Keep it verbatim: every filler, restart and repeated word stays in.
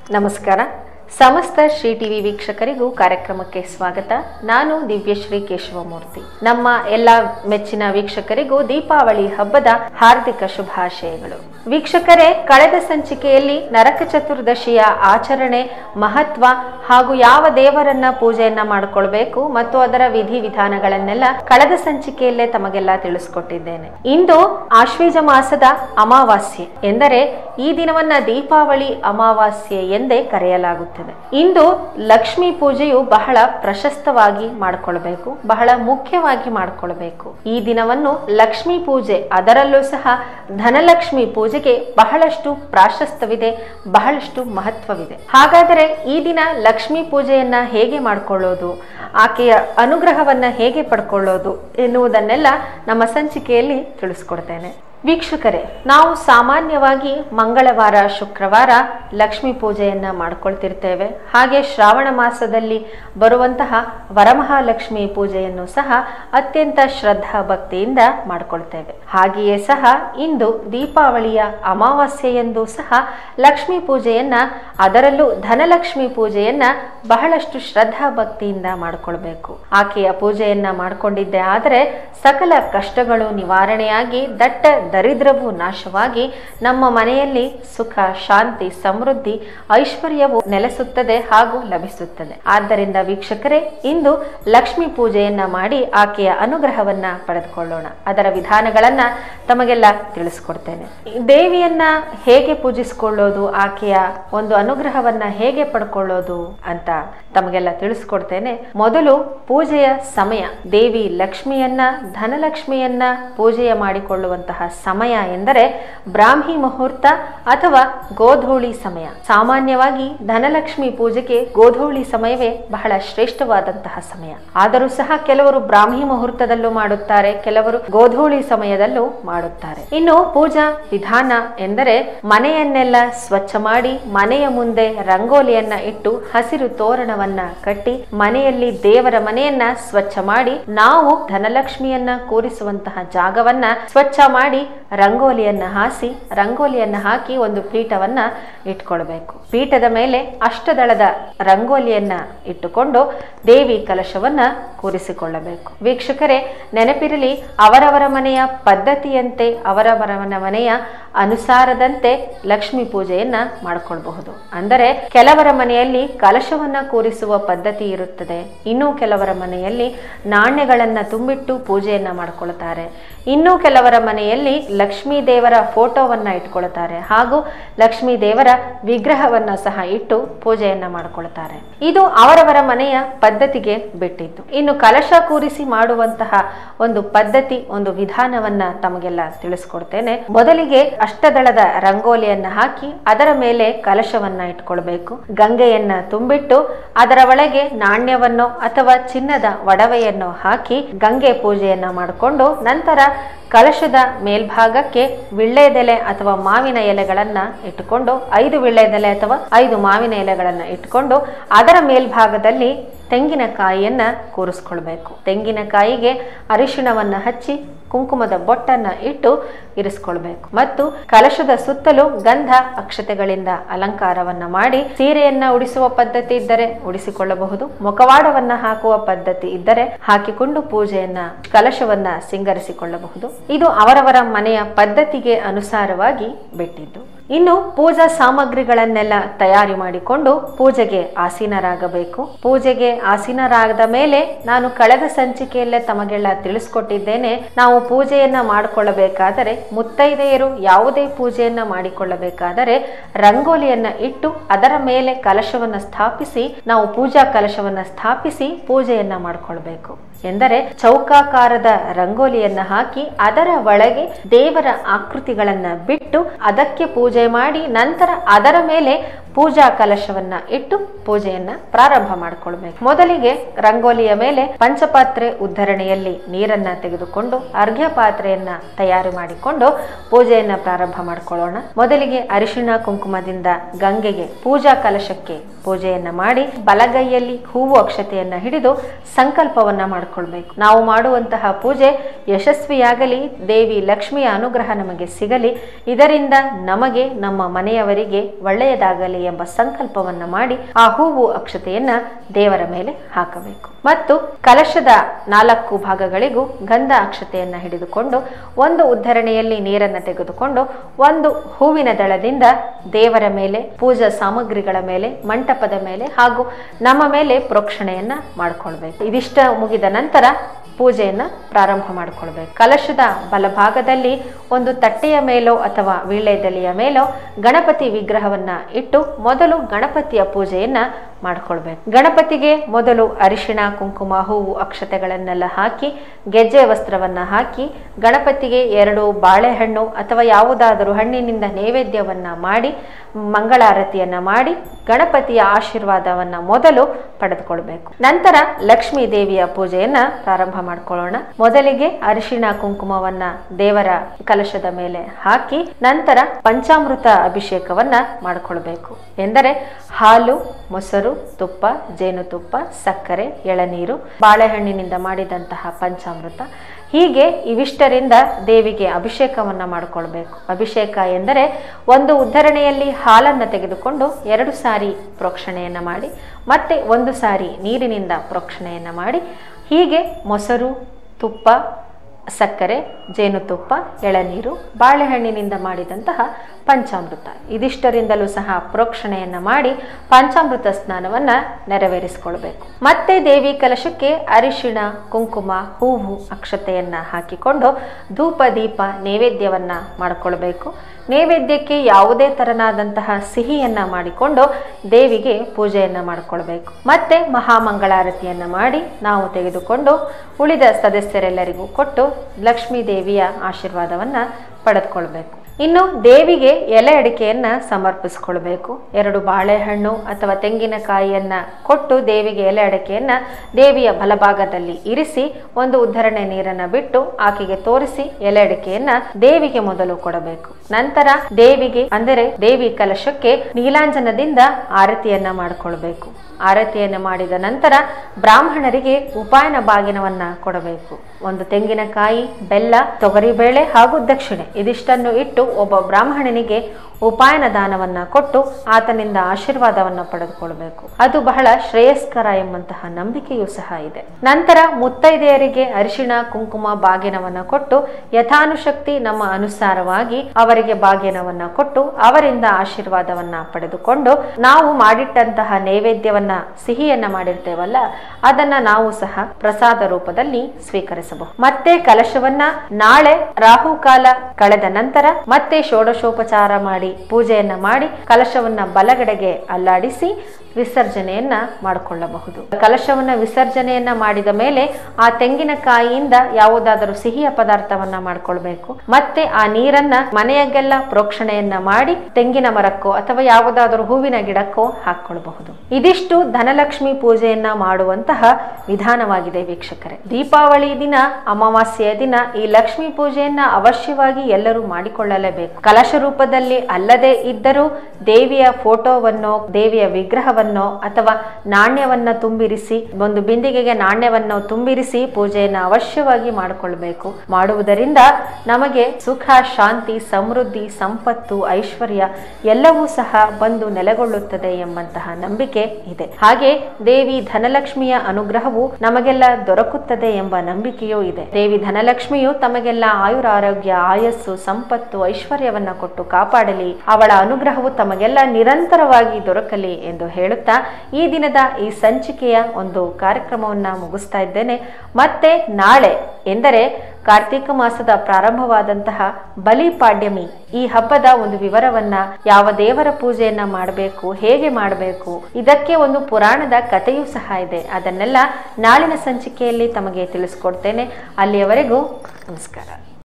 ನಮಸ್ಕಾರ. ಸಮಸ್ತ ಶ್ರೀ ಟಿವಿ ವೀಕ್ಷಕರಿಗೂ ಕಾರ್ಯಕ್ರಮಕ್ಕೆ ಸ್ವಾಗತ. ನಾನು ದಿವ್ಯಶ್ರೀ ಕೇಶವಮೂರ್ತಿ. ನಮ್ಮ ಎಲ್ಲ ಮೆಚ್ಚಿನ ವೀಕ್ಷಕರಿಗೂ ದೀಪಾವಳಿ ಹಬ್ಬದ ಹಾರ್ದಿಕ ಶುಭಾಶಯಗಳು. ವೀಕ್ಷಕರೇ, ಕಳೆದ ಸಂಚಿಕೆಯಲ್ಲಿ ನರಕ ಚತುರ್ದಶಿಯ ಆಚರಣೆ, ಮಹತ್ವ ಹಾಗೂ ಯಾವ ದೇವರನ್ನ ಪೂಜೆಯನ್ನ ಮಾಡಿಕೊಳ್ಬೇಕು ಮತ್ತು ಅದರ ವಿಧಿ ವಿಧಾನಗಳನ್ನೆಲ್ಲ ಕಳೆದ ಸಂಚಿಕೆಯಲ್ಲೇ ತಮಗೆಲ್ಲ ತಿಳಿಸ್ಕೊಟ್ಟಿದ್ದೇನೆ. ಇಂದು ಆಶ್ವೀಜ ಮಾಸದ ಅಮಾವಾಸ್ಯೆ ಎಂದರೆ ಈ ದಿನವನ್ನ ದೀಪಾವಳಿ ಅಮಾವಾಸ್ಯೆ ಎಂದೇ ಕರೆಯಲಾಗುತ್ತದೆ. ಇಂದು ಲಕ್ಷ್ಮೀ ಪೂಜೆಯು ಬಹಳ ಪ್ರಶಸ್ತವಾಗಿ ಮಾಡಿಕೊಳ್ಬೇಕು, ಬಹಳ ಮುಖ್ಯವಾಗಿ ಮಾಡಿಕೊಳ್ಬೇಕು. ಈ ದಿನವನ್ನು ಲಕ್ಷ್ಮೀ ಪೂಜೆ, ಅದರಲ್ಲೂ ಸಹ ಧನಲಕ್ಷ್ಮಿ ಪೂಜೆಗೆ ಬಹಳಷ್ಟು ಪ್ರಾಶಸ್ತವಿದೆ, ಬಹಳಷ್ಟು ಮಹತ್ವವಿದೆ. ಹಾಗಾದರೆ ಈ ದಿನ ಲಕ್ಷ್ಮೀ ಪೂಜೆಯನ್ನ ಹೇಗೆ ಮಾಡಿಕೊಳ್ಳೋದು, ಆಕೆಯ ಅನುಗ್ರಹವನ್ನ ಹೇಗೆ ಪಡ್ಕೊಳ್ಳೋದು ಎನ್ನುವುದನ್ನೆಲ್ಲ ನಮ್ಮ ಸಂಚಿಕೆಯಲ್ಲಿ ತಿಳಿಸ್ಕೊಡ್ತೇನೆ. ವೀಕ್ಷಕರೇ, ನಾವು ಸಾಮಾನ್ಯವಾಗಿ ಮಂಗಳವಾರ, ಶುಕ್ರವಾರ ಲಕ್ಷ್ಮೀ ಪೂಜೆಯನ್ನ ಮಾಡ್ಕೊಳ್ತಿರ್ತೇವೆ. ಹಾಗೆ ಶ್ರಾವಣ ಮಾಸದಲ್ಲಿ ಬರುವಂತಹ ವರಮಹಾಲಕ್ಷ್ಮಿ ಪೂಜೆಯನ್ನು ಸಹ ಅತ್ಯಂತ ಶ್ರದ್ಧಾ ಭಕ್ತಿಯಿಂದ ಮಾಡ್ಕೊಳ್ತೇವೆ. ಹಾಗೆಯೇ ಸಹ ಇಂದು ದೀಪಾವಳಿಯ ಅಮಾವಾಸ್ಯೆಯಂದು ಸಹ ಲಕ್ಷ್ಮೀ ಪೂಜೆಯನ್ನ, ಅದರಲ್ಲೂ ಧನಲಕ್ಷ್ಮಿ ಪೂಜೆಯನ್ನ ಬಹಳಷ್ಟು ಶ್ರದ್ಧಾ ಭಕ್ತಿಯಿಂದ ಮಾಡಿಕೊಳ್ಬೇಕು. ಆಕೆಯ ಪೂಜೆಯನ್ನ ಮಾಡಿಕೊಂಡಿದ್ದೆ ಆದರೆ ಸಕಲ ಕಷ್ಟಗಳು ನಿವಾರಣೆಯಾಗಿ ದಟ್ಟ ದರಿದ್ರವು ನಾಶವಾಗಿ ನಮ್ಮ ಮನೆಯಲ್ಲಿ ಸುಖ, ಶಾಂತಿ, ಸಮೃದ್ಧಿ, ಐಶ್ವರ್ಯವು ನೆಲೆಸುತ್ತದೆ ಹಾಗೂ ಲಭಿಸುತ್ತದೆ. ಆದ್ದರಿಂದ ವೀಕ್ಷಕರೇ, ಇಂದು ಲಕ್ಷ್ಮೀ ಪೂಜೆಯನ್ನ ಮಾಡಿ ಆಕೆಯ ಅನುಗ್ರಹವನ್ನ ಪಡೆದುಕೊಳ್ಳೋಣ. ಅದರ ವಿಧಾನಗಳನ್ನ ತಮಗೆಲ್ಲ ತಿಳಿಸ್ಕೊಡ್ತೇನೆ. ದೇವಿಯನ್ನ ಹೇಗೆ ಪೂಜಿಸಿಕೊಳ್ಳೋದು, ಆಕೆಯ ಒಂದು ಅನುಗ್ರಹವನ್ನ ಹೇಗೆ ಪಡ್ಕೊಳ್ಳೋದು ಅಂತ ತಮಗೆಲ್ಲ ತಿಳಿಸ್ಕೊಡ್ತೇನೆ. ಮೊದಲು ಪೂಜೆಯ ಸಮಯ. ದೇವಿ ಲಕ್ಷ್ಮಿಯನ್ನ, ಧನಲಕ್ಷ್ಮಿಯನ್ನ ಪೂಜೆಯ ಮಾಡಿಕೊಳ್ಳುವಂತಹ ಸಮಯ ಎಂದರೆ ಬ್ರಾಹ್ಮಿ ಮುಹೂರ್ತ ಅಥವಾ ಗೋಧೂಳಿ ಸಮಯ. ಸಾಮಾನ್ಯವಾಗಿ ಧನಲಕ್ಷ್ಮಿ ಪೂಜೆಗೆ ಗೋಧೂಳಿ ಸಮಯವೇ ಬಹಳ ಶ್ರೇಷ್ಠವಾದಂತಹ ಸಮಯ. ಆದರೂ ಸಹ ಕೆಲವರು ಬ್ರಾಹ್ಮಿ ಮುಹೂರ್ತದಲ್ಲೂ ಮಾಡುತ್ತಾರೆ, ಕೆಲವರು ಗೋಧೂಳಿ ಸಮಯದಲ್ಲೂ ಮಾಡುತ್ತಾರೆ. ಇನ್ನು ಪೂಜಾ ವಿಧಾನ ಎಂದರೆ ಮನೆಯನ್ನೆಲ್ಲ ಸ್ವಚ್ಛ ಮಾಡಿ, ಮನೆಯ ಮುಂದೆ ರಂಗೋಲಿಯನ್ನ ಇಟ್ಟು, ಹಸಿರು ತೋರಣವನ್ನ ಕಟ್ಟಿ, ಮನೆಯಲ್ಲಿ ದೇವರ ಮನೆಯನ್ನ ಸ್ವಚ್ಛ ಮಾಡಿ, ನಾವು ಧನಲಕ್ಷ್ಮಿಯನ್ನ ಕೂರಿಸುವಂತಹ ಜಾಗವನ್ನ ಸ್ವಚ್ಛ ಮಾಡಿ ರಂಗೋಲಿಯನ್ನ ಹಾಸಿ, ರಂಗೋಲಿಯನ್ನ ಹಾಕಿ ಒಂದು ಪೀಠವನ್ನ ಇಟ್ಕೊಳ್ಬೇಕು. ಪೀಠದ ಮೇಲೆ ಅಷ್ಟದಳದ ರಂಗೋಲಿಯನ್ನ ಇಟ್ಟುಕೊಂಡು ದೇವಿ ಕಲಶವನ್ನ ಕೂರಿಸಿಕೊಳ್ಳಬೇಕು. ವೀಕ್ಷಕರೇ, ನೆನಪಿರಲಿ, ಅವರವರ ಮನೆಯ ಪದ್ಧತಿಯಂತೆ, ಅವರವರ ಮನೆಯ ಅನುಸಾರದಂತೆ ಲಕ್ಷ್ಮೀ ಪೂಜೆಯನ್ನ ಮಾಡಿಕೊಳ್ಬಹುದು. ಅಂದರೆ ಕೆಲವರ ಮನೆಯಲ್ಲಿ ಕಲಶವನ್ನ ಕೂರಿಸುವ ಪದ್ಧತಿ ಇರುತ್ತದೆ, ಇನ್ನು ಕೆಲವರ ಮನೆಯಲ್ಲಿ ನಾಣ್ಯಗಳನ್ನ ತುಂಬಿಟ್ಟು ಪೂಜೆಯನ್ನ ಮಾಡಿಕೊಳ್ತಾರೆ, ಇನ್ನು ಕೆಲವರ ಮನೆಯಲ್ಲಿ ಲಕ್ಷ್ಮೀ ದೇವರ ಫೋಟೋವನ್ನ ಇಟ್ಕೊಳ್ತಾರೆ ಹಾಗೂ ಲಕ್ಷ್ಮೀ ದೇವರ ವಿಗ್ರಹವನ್ನ ಸಹ ಇಟ್ಟು ಪೂಜೆಯನ್ನ ಮಾಡಿಕೊಳ್ತಾರೆ. ಇದು ಅವರವರ ಮನೆಯ ಪದ್ಧತಿಗೆ ಬಿಟ್ಟಿದ್ದು. ಇನ್ನು ಕಲಶ ಕೂರಿಸಿ ಮಾಡುವಂತಹ ಒಂದು ಪದ್ಧತಿ, ಒಂದು ವಿಧಾನವನ್ನ ತಮಗೆಲ್ಲ ತಿಳಿಸ್ಕೊಡ್ತೇನೆ. ಮೊದಲಿಗೆ ಅಷ್ಟದಳದ ರಂಗೋಲಿಯನ್ನ ಹಾಕಿ ಅದರ ಮೇಲೆ ಕಲಶವನ್ನ ಇಟ್ಕೊಳ್ಬೇಕು. ಗಂಗೆಯನ್ನ ತುಂಬಿಟ್ಟು ಅದರ ಒಳಗೆ ನಾಣ್ಯವನ್ನೋ ಅಥವಾ ಚಿನ್ನದ ಒಡವೆಯನ್ನು ಹಾಕಿ ಗಂಗೆ ಪೂಜೆಯನ್ನ ಮಾಡಿಕೊಂಡು, ನಂತರ ಕಲಶದ ಮೇಲ್ಭಾಗಕ್ಕೆ ವಿಳ್ಳೆದೆಲೆ ಅಥವಾ ಮಾವಿನ ಎಲೆಗಳನ್ನ ಇಟ್ಟುಕೊಂಡು, ಐದು ವಿಳ್ಳೆದೆಲೆ ಅಥವಾ ಐದು ಮಾವಿನ ಎಲೆಗಳನ್ನ ಇಟ್ಕೊಂಡು ಅದರ ಮೇಲ್ಭಾಗದಲ್ಲಿ ತೆಂಗಿನಕಾಯಿಯನ್ನ ಕೂರಿಸ್ಕೊಳ್ಬೇಕು. ತೆಂಗಿನಕಾಯಿಗೆ ಅರಿಶಿಣವನ್ನ ಹಚ್ಚಿ ಕುಂಕುಮದ ಬೊಟ್ಟನ್ನ ಇಟ್ಟು ಇರಿಸ್ಕೊಳ್ಬೇಕು. ಮತ್ತು ಕಲಶದ ಸುತ್ತಲೂ ಗಂಧ ಅಕ್ಷತೆಗಳಿಂದ ಅಲಂಕಾರವನ್ನ ಮಾಡಿ, ಸೀರೆಯನ್ನ ಉಡಿಸುವ ಪದ್ಧತಿ ಇದ್ದರೆ ಉಡಿಸಿಕೊಳ್ಳಬಹುದು, ಮುಖವಾಡವನ್ನ ಹಾಕುವ ಪದ್ಧತಿ ಇದ್ದರೆ ಹಾಕಿಕೊಂಡು ಪೂಜೆಯನ್ನ, ಕಲಶವನ್ನ ಸಿಂಗರಿಸಿಕೊಳ್ಳಬಹುದು. ಇದು ಅವರವರ ಮನೆಯ ಪದ್ಧತಿಗೆ ಅನುಸಾರವಾಗಿ ಬಿಟ್ಟಿದ್ದು. ಇನ್ನು ಪೂಜಾ ಸಾಮಗ್ರಿಗಳನ್ನೆಲ್ಲ ತಯಾರಿ ಮಾಡಿಕೊಂಡು ಪೂಜೆಗೆ ಆಸೀನರಾಗಬೇಕು. ಪೂಜೆಗೆ ಆಸೀನರಾದ ಮೇಲೆ ನಾನು ಕಳೆದ ಸಂಚಿಕೆಯಲ್ಲೇ ತಮಗೆಲ್ಲ ತಿಳಿಸ್ಕೊಟ್ಟಿದ್ದೇನೆ, ನಾವು ಪೂಜೆಯನ್ನ ಮಾಡಿಕೊಳ್ಳಬೇಕಾದರೆ, ಮುತ್ತೈದೆಯರು ಯಾವುದೇ ಪೂಜೆಯನ್ನ ಮಾಡಿಕೊಳ್ಳಬೇಕಾದರೆ ರಂಗೋಲಿಯನ್ನ ಇಟ್ಟು ಅದರ ಮೇಲೆ ಕಲಶವನ್ನ ಸ್ಥಾಪಿಸಿ, ನಾವು ಪೂಜಾ ಕಲಶವನ್ನ ಸ್ಥಾಪಿಸಿ ಪೂಜೆಯನ್ನ ಮಾಡಿಕೊಳ್ಬೇಕು. ಎಂದರೆ ಚೌಕಾಕಾರದ ರಂಗೋಲಿಯನ್ನ ಹಾಕಿ ಅದರ ಒಳಗೆ ದೇವರ ಆಕೃತಿಗಳನ್ನ ಬಿಟ್ಟು ಅದಕ್ಕೆ ಪೂಜೆ ಮಾಡಿ, ನಂತರ ಅದರ ಮೇಲೆ ಪೂಜಾ ಕಲಶವನ್ನ ಇಟ್ಟು ಪೂಜೆಯನ್ನ ಪ್ರಾರಂಭ ಮಾಡಿಕೊಳ್ಬೇಕು. ಮೊದಲಿಗೆ ರಂಗೋಲಿಯ ಮೇಲೆ ಪಂಚಪಾತ್ರೆ ಉದ್ಧರಣೆಯಲ್ಲಿ ನೀರನ್ನ ತೆಗೆದುಕೊಂಡು ಅರ್ಘ್ಯ ಪಾತ್ರೆಯನ್ನ ತಯಾರು ಮಾಡಿಕೊಂಡು ಪೂಜೆಯನ್ನ ಪ್ರಾರಂಭ ಮಾಡಿಕೊಳ್ಳೋಣ. ಮೊದಲಿಗೆ ಅರಿಶಿಣ ಕುಂಕುಮದಿಂದ ಗಂಗೆಗೆ, ಪೂಜಾ ಕಲಶಕ್ಕೆ ಪೂಜೆಯನ್ನ ಮಾಡಿ, ಬಲಗೈಯಲ್ಲಿ ಹೂವು ಅಕ್ಷತೆಯನ್ನ ಹಿಡಿದು ಸಂಕಲ್ಪವನ್ನ ಮಾಡಿಕೊಳ್ಬೇಕು. ನಾವು ಮಾಡುವಂತಹ ಪೂಜೆ ಯಶಸ್ವಿಯಾಗಲಿ, ದೇವಿ ಲಕ್ಷ್ಮಿಯ ಅನುಗ್ರಹ ನಮಗೆ ಸಿಗಲಿ, ಇದರಿಂದ ನಮಗೆ ನಮ್ಮ ಮನೆಯವರಿಗೆ ಒಳ್ಳೆಯದಾಗಲಿ ಎಂಬ ಸಂಕಲ್ಪವನ್ನ ಮಾಡಿ ಆ ಹೂವು ಅಕ್ಷತೆಯನ್ನ ದೇವರ ಮೇಲೆ ಹಾಕಬೇಕು. ಮತ್ತು ಕಲಶದ ನಾಲ್ಕು ಭಾಗಗಳಿಗೂ ಗಂಧ ಅಕ್ಷತೆಯನ್ನ ಹಿಡಿದುಕೊಂಡು ಒಂದು ಉದ್ಧರಣೆಯಲ್ಲಿ ನೀರನ್ನು ತೆಗೆದುಕೊಂಡು ಒಂದು ಹೂವಿನ ದಳದಿಂದ ದೇವರ ಮೇಲೆ, ಪೂಜಾ ಸಾಮಗ್ರಿಗಳ ಮೇಲೆ, ಮಂಟಪದ ಮೇಲೆ ಹಾಗೂ ನಮ್ಮ ಮೇಲೆ ಪ್ರೋಕ್ಷಣೆಯನ್ನ ಮಾಡಿಕೊಳ್ಬೇಕು. ಇದಿಷ್ಟ ಮುಗಿದ ನಂತರ ಪೂಜೆಯನ್ನ ಪ್ರಾರಂಭ ಮಾಡಿಕೊಳ್ಬೇಕು. ಕಲಶದ ಬಲಭಾಗದಲ್ಲಿ ಒಂದು ತಟ್ಟೆಯ ಮೇಲೋ ಅಥವಾ ವೀಳ್ಯದೆಲೆಯ ಮೇಲೋ ಗಣಪತಿ ವಿಗ್ರಹವನ್ನ ಇಟ್ಟು ಮೊದಲು ಗಣಪತಿಯ ಪೂಜೆಯನ್ನ ಮಾಡ್ಕೊಳ್ಬೇಕು. ಗಣಪತಿಗೆ ಮೊದಲು ಅರಿಶಿಣ, ಕುಂಕುಮ, ಹೂವು, ಅಕ್ಷತೆಗಳನ್ನೆಲ್ಲ ಹಾಕಿ ಗೆಜ್ಜೆ ವಸ್ತ್ರವನ್ನ ಹಾಕಿ ಗಣಪತಿಗೆ ಎರಡು ಬಾಳೆಹಣ್ಣು ಅಥವಾ ಯಾವುದಾದರೂ ಹಣ್ಣಿನಿಂದ ನೈವೇದ್ಯವನ್ನ ಮಾಡಿ ಮಂಗಳಾರತಿಯನ್ನ ಮಾಡಿ ಗಣಪತಿಯ ಆಶೀರ್ವಾದವನ್ನ ಮೊದಲು ಪಡೆದುಕೊಳ್ಬೇಕು. ನಂತರ ಲಕ್ಷ್ಮೀ ದೇವಿಯ ಪೂಜೆಯನ್ನ ಪ್ರಾರಂಭ ಮಾಡ್ಕೊಳ್ಳೋಣ. ಮೊದಲಿಗೆ ಅರಿಶಿಣ ಕುಂಕುಮವನ್ನ ದೇವರ ಕಲಶದ ಮೇಲೆ ಹಾಕಿ ನಂತರ ಪಂಚಾಮೃತ ಅಭಿಷೇಕವನ್ನ ಮಾಡಿಕೊಳ್ಬೇಕು. ಎಂದರೆ ಹಾಲು, ಮೊಸರು, ತುಪ್ಪ, ಜೇನುತುಪ್ಪ, ಸಕ್ಕರೆ, ಎಳನೀರು, ಬಾಳೆಹಣ್ಣಿನಿಂದ ಮಾಡಿದಂತಹ ಪಂಚಾಮೃತ, ಹೀಗೆ ಇವಿಷ್ಟರಿಂದ ದೇವಿಗೆ ಅಭಿಷೇಕವನ್ನ ಮಾಡಿಕೊಳ್ಬೇಕು. ಅಭಿಷೇಕ ಎಂದರೆ ಒಂದು ಉದ್ಧರಣೆಯಲ್ಲಿ ಹಾಲನ್ನು ತೆಗೆದುಕೊಂಡು ಎರಡು ಸಾರಿ ಪ್ರೋಕ್ಷಣೆಯನ್ನ ಮಾಡಿ ಮತ್ತೆ ಒಂದು ಸಾರಿ ನೀರಿನಿಂದ ಪ್ರೋಕ್ಷಣೆಯನ್ನ ಮಾಡಿ ಹೀಗೆ ಮೊಸರು, ತುಪ್ಪ, ಸಕ್ಕರೆ, ಜೇನುತುಪ್ಪ, ಎಳನೀರು, ಬಾಳೆಹಣ್ಣಿನಿಂದ ಮಾಡಿದಂತಹ ಪಂಚಾಮೃತ ಇದಿಷ್ಟರಿಂದಲೂ ಸಹ ಪ್ರೋಕ್ಷಣೆಯನ್ನ ಮಾಡಿ ಪಂಚಾಮೃತ ಸ್ನಾನವನ್ನ ನೆರವೇರಿಸಿಕೊಳ್ಬೇಕು. ಮತ್ತೆ ದೇವಿ ಕಲಶಕ್ಕೆ ಅರಿಶಿಣ, ಕುಂಕುಮ, ಹೂವು, ಅಕ್ಷತೆಯನ್ನ ಹಾಕಿಕೊಂಡು ಧೂಪ, ದೀಪ, ನೈವೇದ್ಯವನ್ನ ಮಾಡಿಕೊಳ್ಬೇಕು. ನೈವೇದ್ಯಕ್ಕೆ ಯಾವುದೇ ತರನಾದಂತಹ ಸಿಹಿಯನ್ನ ಮಾಡಿಕೊಂಡು ದೇವಿಗೆ ಪೂಜೆಯನ್ನ ಮಾಡಿಕೊಳ್ಬೇಕು. ಮತ್ತೆ ಮಹಾಮಂಗಳಾರತಿಯನ್ನ ಮಾಡಿ ನಾವು ತೆಗೆದುಕೊಂಡು ಉಳಿದ ಸದಸ್ಯರೆಲ್ಲರಿಗೂ ಕೊಟ್ಟು ಲಕ್ಷ್ಮೀ ದೇವಿಯ ಆಶೀರ್ವಾದವನ್ನ ಪಡೆದುಕೊಳ್ಬೇಕು. ಇನ್ನು ದೇವಿಗೆ ಎಲೆ ಅಡಿಕೆಯನ್ನ ಸಮರ್ಪಿಸ್ಕೊಳ್ಬೇಕು. ಎರಡು ಬಾಳೆಹಣ್ಣು ಅಥವಾ ತೆಂಗಿನಕಾಯಿಯನ್ನ ಕೊಟ್ಟು ದೇವಿಗೆ ಎಲೆ ಅಡಿಕೆಯನ್ನ ದೇವಿಯ ಬಲಭಾಗದಲ್ಲಿ ಇರಿಸಿ ಒಂದು ಉದ್ಧರಣೆ ನೀರನ್ನ ಬಿಟ್ಟು ಆಕೆಗೆ ತೋರಿಸಿ ಎಲೆ ಅಡಿಕೆಯನ್ನ ದೇವಿಗೆ ಮೊದಲು ಕೊಡಬೇಕು. ನಂತರ ದೇವಿಗೆ ಅಂದರೆ ದೇವಿ ಕಲಶಕ್ಕೆ ನೀಲಾಂಜನದಿಂದ ಆರತಿಯನ್ನ ಮಾಡಿಕೊಳ್ಬೇಕು. ಆರತಿಯನ್ನು ಮಾಡಿದ ನಂತರ ಬ್ರಾಹ್ಮಣರಿಗೆ ಉಪಾಯನ ಬಾಗಿನವನ್ನ ಕೊಡಬೇಕು. ಒಂದು ತೆಂಗಿನಕಾಯಿ, ಬೆಲ್ಲ, ತೊಗರಿಬೇಳೆ ಹಾಗೂ ದಕ್ಷಿಣೆ ಇದಿಷ್ಟನ್ನು ಇಟ್ಟು ಒಬ್ಬ ಬ್ರಾಹ್ಮಣನಿಗೆ ಉಪಾಯನ ದಾನವನ್ನ ಕೊಟ್ಟು ಆತನಿಂದ ಆಶೀರ್ವಾದವನ್ನ ಪಡೆದುಕೊಳ್ಬೇಕು. ಅದು ಬಹಳ ಶ್ರೇಯಸ್ಕರ ಎಂಬಂತಹ ನಂಬಿಕೆಯೂ ಸಹ ಇದೆ. ನಂತರ ಮುತ್ತೈದೆಯರಿಗೆ ಅರಿಶಿಣ, ಕುಂಕುಮ, ಬಾಗಿನವನ್ನ ಕೊಟ್ಟು ಯಥಾನುಶಕ್ತಿ ನಮ್ಮ ಅನುಸಾರವಾಗಿ ಅವರಿಗೆ ಬಾಗಿನವನ್ನ ಕೊಟ್ಟು ಅವರಿಂದ ಆಶೀರ್ವಾದವನ್ನ ಪಡೆದುಕೊಂಡು ನಾವು ಮಾಡಿಟ್ಟಂತಹ ನೈವೇದ್ಯವನ್ನ ಸಿಹಿಯನ್ನ ಮಾಡಿರ್ತೇವಲ್ಲ ಅದನ್ನ ನಾವು ಸಹ ಪ್ರಸಾದ ರೂಪದಲ್ಲಿ ಸ್ವೀಕರಿಸಬಹುದು. ಮತ್ತೆ ಕಲಶವನ್ನ ನಾಳೆ ರಾಹುಕಾಲ ಕಳೆದ ನಂತರ ಮತ್ತೆ ಷೋಡಶೋಪಚಾರ ಮಾಡಿ ಪೂಜೆಯನ್ನ ಮಾಡಿ ಕಲಶವನ್ನ ಬಲಗಡೆಗೆ ಅಲ್ಲಾಡಿಸಿ ವಿಸರ್ಜನೆಯನ್ನ ಮಾಡಿಕೊಳ್ಳಬಹುದು. ಕಲಶವನ್ನ ವಿಸರ್ಜನೆಯನ್ನ ಮಾಡಿದ ಮೇಲೆ ಆ ತೆಂಗಿನಕಾಯಿಯಿಂದ ಯಾವುದಾದರೂ ಸಿಹಿಯ ಪದಾರ್ಥವನ್ನ ಮಾಡ್ಕೊಳ್ಬೇಕು. ಮತ್ತೆ ಆ ನೀರನ್ನ ಮನೆಯಾಗೆಲ್ಲ ಪ್ರೋಕ್ಷಣೆಯನ್ನ ಮಾಡಿ ತೆಂಗಿನ ಮರಕ್ಕೋ ಅಥವಾ ಯಾವುದಾದರೂ ಹೂವಿನ ಗಿಡಕ್ಕೋ ಹಾಕೊಳ್ಬಹುದು. ಇದಿಷ್ಟು ಧನಲಕ್ಷ್ಮಿ ಪೂಜೆಯನ್ನ ಮಾಡುವಂತಹ ವಿಧಾನವಾಗಿದೆ ವೀಕ್ಷಕರೇ. ದೀಪಾವಳಿ ದಿನ, ಅಮಾವಾಸ್ಯೆಯ ದಿನ ಈ ಲಕ್ಷ್ಮೀ ಪೂಜೆಯನ್ನ ಅವಶ್ಯವಾಗಿ ಎಲ್ಲರೂ ಮಾಡಿಕೊಳ್ಳಲೇಬೇಕು. ಕಲಶ ರೂಪದಲ್ಲಿ ಅಲ್ಲದೆ ಇದ್ದರೂ ದೇವಿಯ ಫೋಟೋವನ್ನು, ದೇವಿಯ ವಿಗ್ರಹವನ್ನು ಅಥವಾ ನಾಣ್ಯವನ್ನ ತುಂಬಿರಿಸಿ ಒಂದು ಬಿಂದಿಗೆಗೆ ನಾಣ್ಯವನ್ನು ತುಂಬಿರಿಸಿ ಪೂಜೆಯನ್ನು ಅವಶ್ಯವಾಗಿ ಮಾಡಿಕೊಳ್ಬೇಕು. ಮಾಡುವುದರಿಂದ ನಮಗೆ ಸುಖ, ಶಾಂತಿ, ಸಮೃದ್ಧಿ, ಸಂಪತ್ತು, ಐಶ್ವರ್ಯ ಎಲ್ಲವೂ ಸಹ ಬಂದು ನೆಲೆಗೊಳ್ಳುತ್ತದೆ ಎಂಬಂತಹ ನಂಬಿಕೆ ಇದೆ. ಹಾಗೆ ದೇವಿ ಧನಲಕ್ಷ್ಮಿಯ ಅನುಗ್ರಹವು ನಮಗೆಲ್ಲ ದೊರಕುತ್ತದೆ ಎಂಬ ನಂಬಿಕೆಯೂ ಇದೆ. ದೇವಿ ಧನಲಕ್ಷ್ಮಿಯು ತಮಗೆಲ್ಲ ಆಯುರಾರೋಗ್ಯ, ಆಯಸ್ಸು, ಸಂಪತ್ತು, ಐಶ್ವರ್ಯವನ್ನ ಕೊಟ್ಟು ಕಾಪಾಡಲಿ, ಅವಳ ಅನುಗ್ರಹವು ತಮಗೆಲ್ಲ ನಿರಂತರವಾಗಿ ದೊರಕಲಿ ಎಂದು ಹೇಳುತ್ತಾ ಈ ದಿನದ ಈ ಸಂಚಿಕೆಯ ಒಂದು ಕಾರ್ಯಕ್ರಮವನ್ನ ಮುಗಿಸ್ತಾ ಇದ್ದೇನೆ. ಮತ್ತೆ ನಾಳೆ ಎಂದರೆ ಕಾರ್ತಿಕ ಮಾಸದ ಪ್ರಾರಂಭವಾದಂತಹ ಬಲಿಪಾಡ್ಯಮಿ ಈ ಹಬ್ಬದ ಒಂದು ವಿವರವನ್ನ, ಯಾವ ದೇವರ ಪೂಜೆಯನ್ನ ಮಾಡಬೇಕು, ಹೇಗೆ ಮಾಡಬೇಕು, ಇದಕ್ಕೆ ಒಂದು ಪುರಾಣದ ಕಥೆಯೂ ಸಹ ಇದೆ. ಅದನ್ನೆಲ್ಲ ನಾಳಿನ ಸಂಚಿಕೆಯಲ್ಲಿ ತಮಗೆ ತಿಳಿಸ್ಕೊಡ್ತೇನೆ. ಅಲ್ಲಿಯವರೆಗೂ ನಮಸ್ಕಾರ.